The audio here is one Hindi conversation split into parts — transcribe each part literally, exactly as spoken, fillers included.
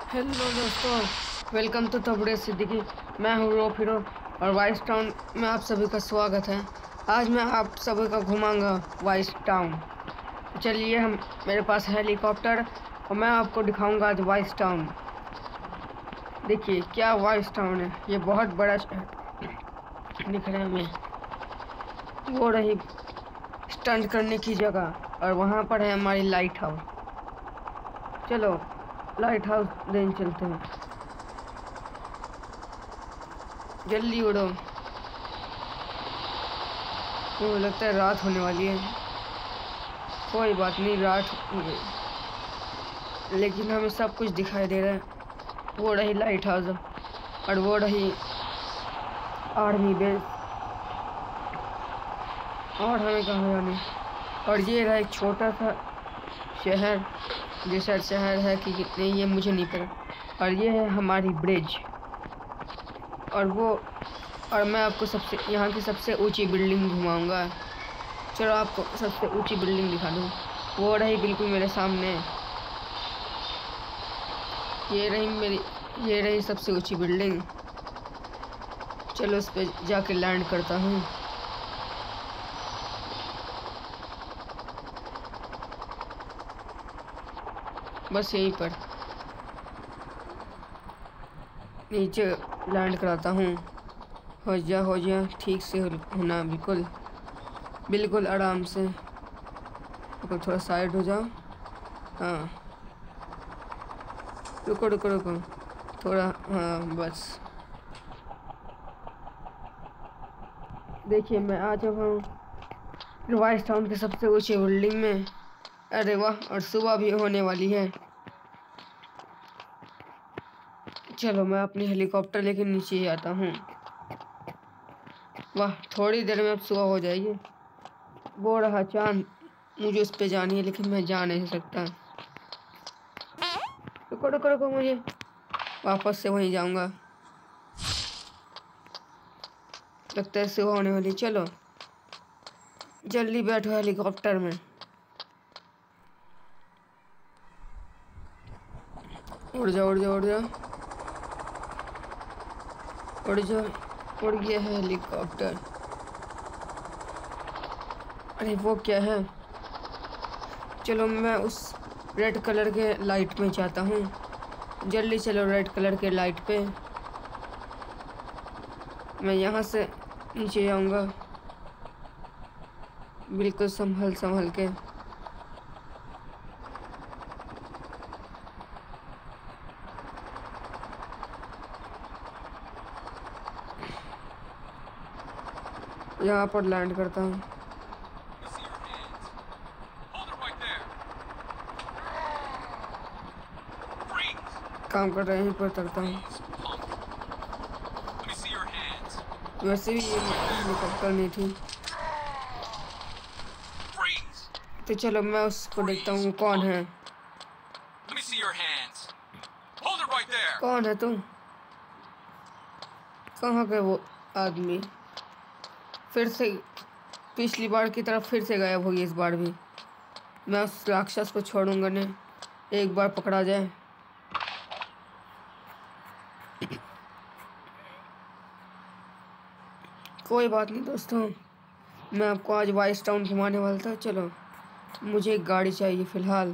हेलो दोस्तों, वेलकम टू तबड़े सिद्दीकी। मैं हूँ रो फिरो और वाइस टाउन में आप सभी का स्वागत है। आज मैं आप सभी का घुमाऊंगा वाइस टाउन। चलिए, हम मेरे पास है हेलीकॉप्टर और मैं आपको दिखाऊंगा आज वाइस टाउन। देखिए क्या वाइस टाउन है, ये बहुत बड़ा शहर दिख रहा है हमें। वो रही स्टंट करने की जगह और वहाँ पर है हमारी लाइट हाउस। चलो लाइट हाउस देन चलते हैं, जल्दी उड़ो। वो लगता है रात होने वाली है। कोई बात नहीं, रात हो गई लेकिन हमें सब कुछ दिखाई दे रहा है। वो रही लाइट हाउस और वो रही आर्मी बेस और हमें कहाँ जाने। और ये रहा एक छोटा सा शहर, जो शायद शहर है कि नहीं ये मुझे नहीं पता। और ये है हमारी ब्रिज। और वो और मैं आपको सबसे यहाँ की सबसे ऊंची बिल्डिंग घुमाऊंगा। चलो आपको सबसे ऊंची बिल्डिंग दिखा दूँ। वो रही बिल्कुल मेरे सामने। ये रही मेरी ये रही सबसे ऊंची बिल्डिंग। चलो उस पर जाके लैंड करता हूँ। बस यहीं पर नीचे लैंड कराता हूँ। हो जा हो जा ठीक से होना, बिल्कुल बिल्कुल आराम से। बिल्कुल थोड़ा साइड हो जाओ। हाँ, रुको रुको रुको थोड़ा। हाँ बस। देखिए मैं आ चुका हूँ वाइस टाउन के सबसे ऊंची बिल्डिंग में। अरे वाह, और सुबह भी होने वाली है। चलो मैं अपनी हेलीकॉप्टर लेके नीचे ही आता हूँ। वाह, थोड़ी देर में अब सुबह हो जाएगी। वो रहा चांद, मुझे उस पे जानी है लेकिन मैं जा नहीं सकता। रुको रुको रुको, मुझे वापस से वहीं जाऊंगा। लगता है सुबह होने वाली। चलो जल्दी बैठो हेलीकॉप्टर में। उड़ जाओ उड़ जाओ उड़ जाओ उड़ जाओ। उड़ गया है हेलीकॉप्टर। अरे वो क्या है? चलो मैं उस रेड कलर के लाइट में जाता हूँ। जल्दी चलो रेड कलर के लाइट पे। मैं यहाँ से नीचे जाऊँगा बिल्कुल संभल संभल के। यहाँ पर लैंड करता हूँ। काम कर रहे हैं पर करता हूँ। वैसे भी ये हेलीकॉप्टर नहीं थी। तो चलो मैं उसको देखता हूँ कौन है। कौन है तुम? कहाँ गए वो आदमी? फिर से पिछली बार की तरफ फिर से गायब हो गई। इस बार भी मैं उस राक्षस को छोड़ूंगा नहीं, एक बार पकड़ा जाए। कोई बात नहीं दोस्तों, मैं आपको आज वाइस टाउन घुमाने वाला था। चलो मुझे एक गाड़ी चाहिए फिलहाल।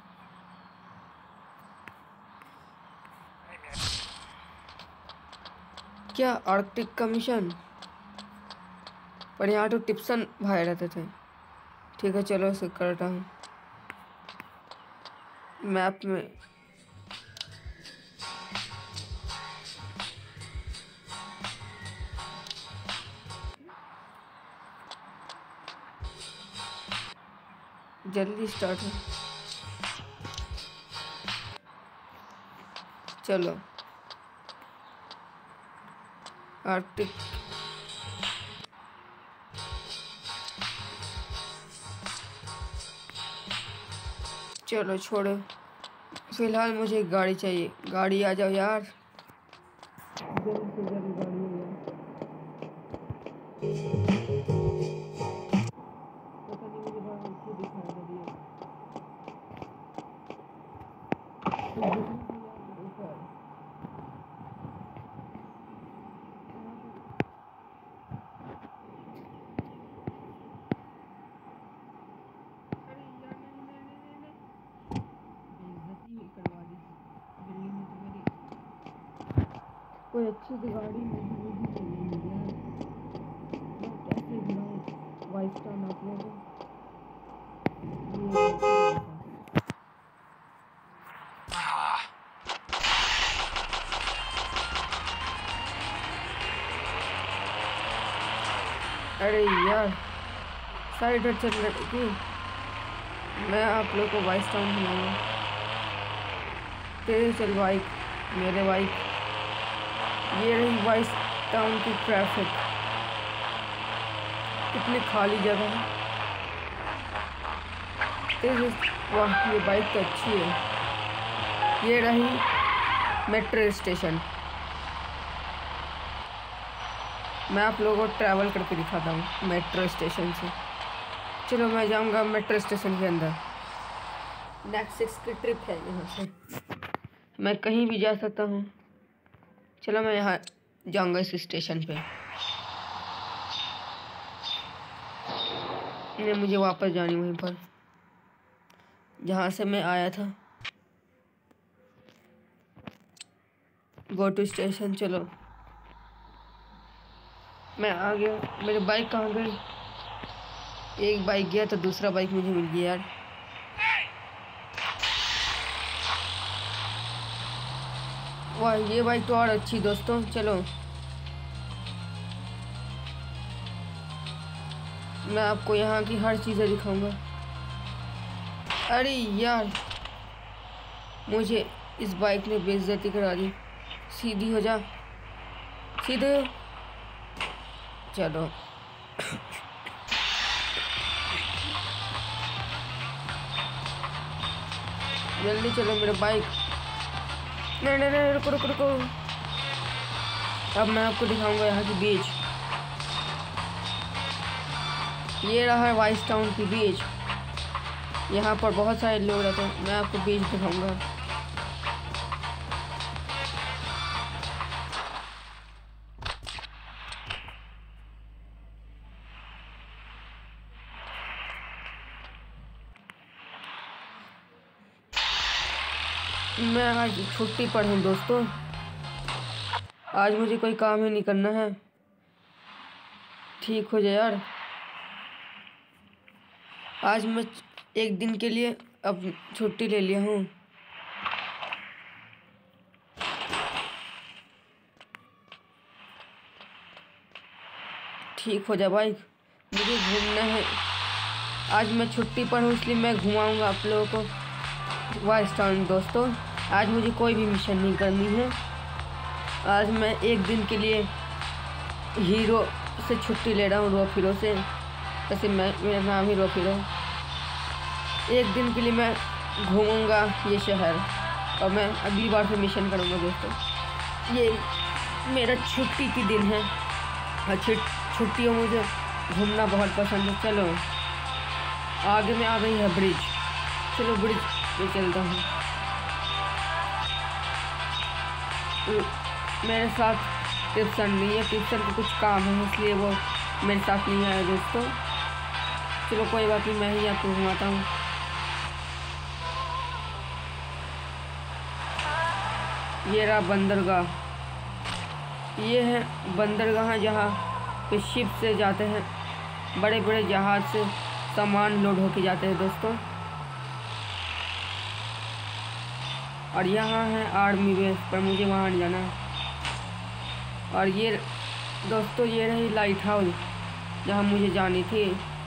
क्या आर्कटिक का मिशन? पर यहाँ तो टिप्सन भाई रहते थे। ठीक है चलो इसे करता हूँ मैप में। जल्दी स्टार्ट हो। चलो आर्कटिक। चलो छोड़ो, फिलहाल मुझे एक गाड़ी चाहिए। गाड़ी आ जाओ यार, जल्द से जल्द गाड़ी आ जाओ। पता नहीं मुझे बाहर नीचे दिखाई दे रही है। कोई अच्छी सी गाड़ी मुझे वो भी चाहिए मुझे यार। मैं कैसे दिलाऊं वाइस टाउन आप लोगों को। ये देखो। अरे यार साइड चल रही थी। मैं आप लोग को वाइस टाउन घुमाऊंगा। तेरे चल बाइक, मेरे बाइक। ये रही वाइस टाउन की ट्रैफिक। कितनी खाली जगह है। तेरे वाह, ये बाइक तो अच्छी है। ये रही मेट्रो स्टेशन। मैं आप लोगों को ट्रैवल करके दिखाता हूँ मेट्रो स्टेशन से। चलो मैं जाऊँगा मेट्रो स्टेशन के अंदर। नेक्स्ट सिक्स की ट्रिप है यहाँ से। मैं कहीं भी जा सकता हूँ। चलो मैं यहाँ जाऊँगा इस स्टेशन पे। नहीं, मुझे वापस जानी वहीं पर जहाँ से मैं आया था। Go to station. चलो मैं आ गया। मेरी बाइक कहाँ गई? एक बाइक गया तो दूसरा बाइक मुझे मिल गया यार। वाह, ये बाइक तो और अच्छी दोस्तों। चलो मैं आपको यहाँ की हर चीज़ें दिखाऊंगा। अरे यार, मुझे इस बाइक ने बेइज्जती करा दी। सीधी हो जा, सीधे हो। चलो जल्दी चलो मेरे बाइक। नहीं नहीं नहीं, रुको रुको रुको। अब मैं आपको दिखाऊंगा यहाँ की बीच। ये रहा है वाइस टाउन की बीच। यहाँ पर बहुत सारे लोग रहते हैं। मैं आपको बीच दिखाऊंगा। मैं आज छुट्टी पर हूँ दोस्तों। आज मुझे कोई काम ही नहीं करना है। ठीक हो जाए यार। आज मैं एक दिन के लिए अब छुट्टी ले लिया हूँ। ठीक हो जाए बाइक, मुझे घूमना है। आज मैं छुट्टी पर हूँ इसलिए मैं घुमाऊँगा आप लोगों को वाइस टाउन दोस्तों। आज मुझे कोई भी मिशन नहीं करनी है। आज मैं एक दिन के लिए हीरो से छुट्टी ले रहा हूँ, रोफिरो से। वैसे मैं मेरा नाम ही रोफिरो। एक दिन के लिए मैं घूमूंगा ये शहर और मैं अगली बार से मिशन करूँगा दोस्तों। ये मेरा छुट्टी की दिन है। अच्छी छुट्टियों मुझे घूमना बहुत पसंद है। चलो आगे में आ गई है ब्रिज। चलो ब्रिज पे चलता हूँ। मेरे साथ टिप्सन नहीं है। टिप्सन को कुछ काम है इसलिए वो मेरे साथ नहीं आया दोस्तों। चलो कोई बात नहीं, मैं ही आपको घुमाता हूँ। ये रहा बंदरगाह। ये है बंदरगाह जहाँ पे शिप से जाते हैं, बड़े बड़े जहाज से सामान लोड होके जाते हैं दोस्तों। और यहाँ है आर्मी बेस, पर मुझे वहाँ नहीं जाना। और ये दोस्तों ये रही लाइट हाउस जहाँ मुझे जानी थी।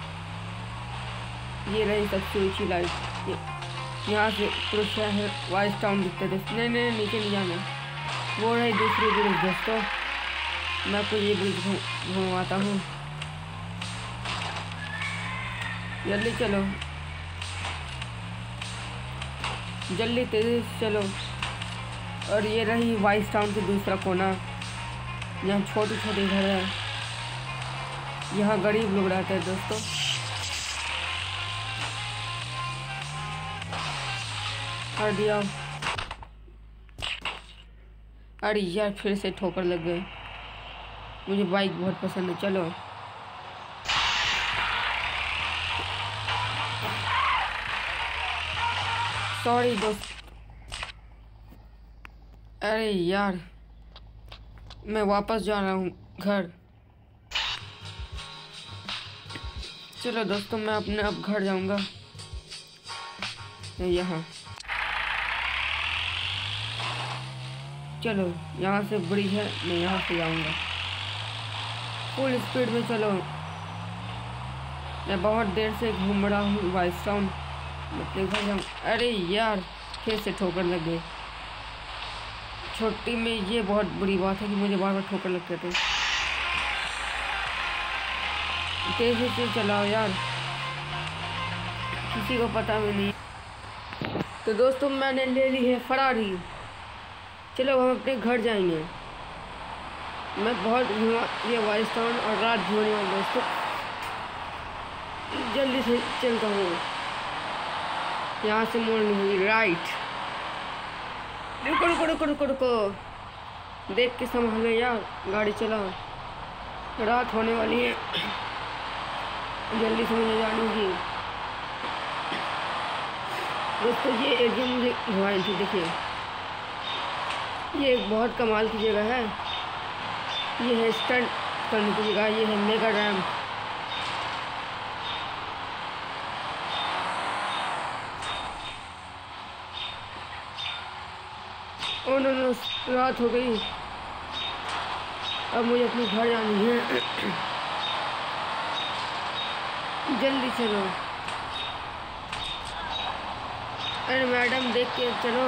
ये रही सबसे ऊँची लाइट। यहाँ से पूरा शहर वाइस टाउन दिखता है। नहीं नहीं नीचे नहीं जाना। वो रही दूसरी ब्रिज दोस्तों। मैं आपको ये ब्रिज घुमाता हूँ। जल्दी चलो, जल्दी तेजी से चलो। और ये रही वाइस टाउन की दूसरा कोना, यहाँ छोटे छोटे घर है। यहाँ गरीब लोग रहते हैं दोस्तों। कर दिया। अरे यार फिर से ठोकर लग गए। मुझे बाइक बहुत पसंद है। चलो सॉरी दोस्त। अरे यार मैं वापस जा रहा हूँ घर। चलो दोस्तों, मैं अपने अब घर जाऊँगा। यहाँ चलो, यहाँ से ब्रिज है, मैं यहाँ से जाऊँगा फुल स्पीड में। चलो, मैं बहुत देर से घूम रहा हूँ वाइस टाउन, अपने घर जाऊँ। अरे यार, फिर से ठोकर लग गए। छोटी में ये बहुत बुरी बात है कि मुझे बार बार ठोकर लगते थे। तेजी से चलाओ यार, किसी को पता भी नहीं। तो दोस्तों, मैंने ले ली है फरारी। चलो हम अपने घर जाएंगे। मैं बहुत घुमा ये वाइस टाउन और रात घूमने वाला दोस्तों, जल्दी से चलता हूँ। यहाँ से मोड़नी होगी राइट। रुको रुको रुको रुको रुको, देख के संभालो यार, गाड़ी चलाओ, रात होने वाली है, जल्दी से मुझे जानी होगी। दोस्तों, ये एरिया मुझे घुमाई थी, देखिए ये एक बहुत कमाल की जगह है। ये है स्टंट करने की जगह, ये है mega ramp. Oh no no, रात हो गई, अब मुझे अपने घर जानी है। जल्दी चलो। अरे मैडम, देख के चलो,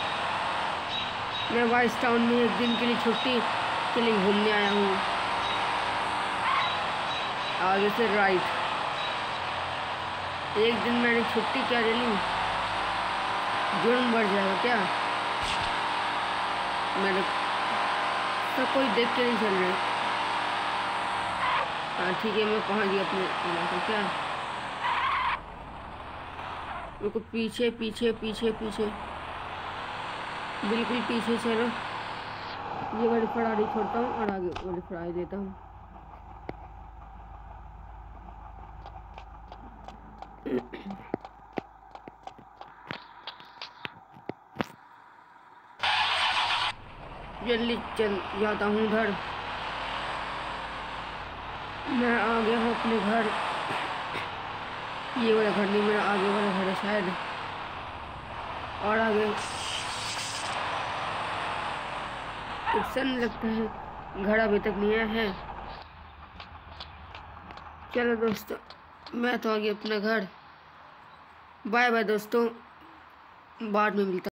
मैं वाइस टाउन में एक दिन के लिए छुट्टी के लिए घूमने आया हूँ। आगे से राइट। एक दिन मैंने छुट्टी क्या ले ली, जुर्म बढ़ जाएगा क्या? मैंने तो कोई देख के नहीं चल रहे। हाँ ठीक है, मैं पहुँच गया अपने इलाके। क्या रुको, पीछे पीछे पीछे पीछे, बिल्कुल पीछे चलो। ये वाली फरारी छोड़ता हूँ और आगे वाली फरारी देता हूँ। जल्दी चल जाता हूँ उधर। मैं आ गया हूँ अपने घर। ये वाला घर नहीं, मेरा आगे वाला घर है शायद, और आगे सन लगता है घर अभी तक नहीं आया है। चलो दोस्तों, मैं तो आ गया अपना घर। बाय बाय दोस्तों, बाद में मिलता।